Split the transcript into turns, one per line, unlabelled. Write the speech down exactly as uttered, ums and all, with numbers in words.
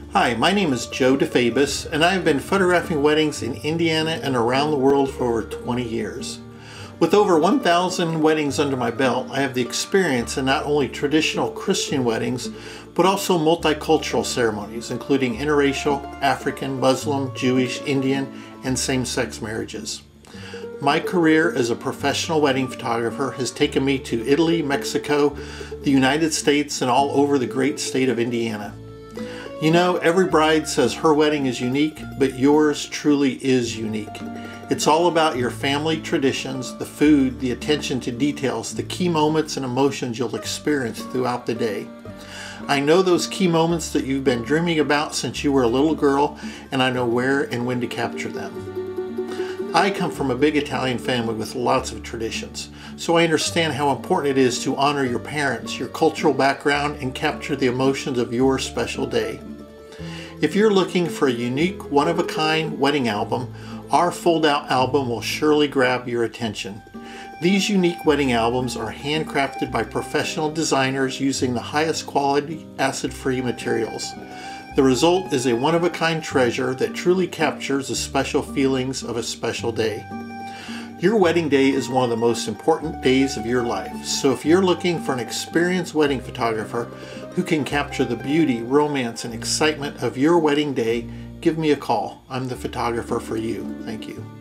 Hi, my name is Joe DeFabis, and I have been photographing weddings in Indiana and around the world for over twenty years. With over one thousand weddings under my belt, I have the experience in not only traditional Christian weddings, but also multicultural ceremonies, including interracial, African, Muslim, Jewish, Indian, and same-sex marriages. My career as a professional wedding photographer has taken me to Italy, Mexico, the United States, and all over the great state of Indiana. You know, every bride says her wedding is unique, but yours truly is unique. It's all about your family traditions, the food, the attention to details, the key moments and emotions you'll experience throughout the day. I know those key moments that you've been dreaming about since you were a little girl, and I know where and when to capture them. I come from a big Italian family with lots of traditions, so I understand how important it is to honor your parents, your cultural background, and capture the emotions of your special day. If you're looking for a unique, one-of-a-kind wedding album, our fold-out album will surely grab your attention. These unique wedding albums are handcrafted by professional designers using the highest quality acid-free materials. The result is a one-of-a-kind treasure that truly captures the special feelings of a special day. Your wedding day is one of the most important days of your life, so if you're looking for an experienced wedding photographer who can capture the beauty, romance, and excitement of your wedding day, give me a call. I'm the photographer for you. Thank you.